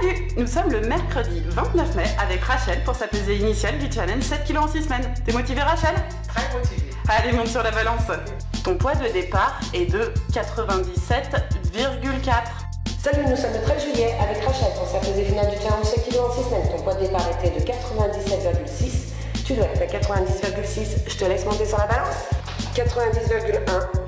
Salut! Nous sommes le mercredi 29 mai avec Rachel pour sa pesée initiale du challenge 7 kg en 6 semaines. T'es motivée, Rachel? Très motivée. Allez, monte sur la balance. Ton poids de départ est de 97,4. Salut, nous sommes le 13 juillet avec Rachel pour sa pesée finale du challenge 7 kg en 6 semaines. Ton poids de départ était de 97,6. Tu dois être à 90,6. Je te laisse monter sur la balance. 90,1.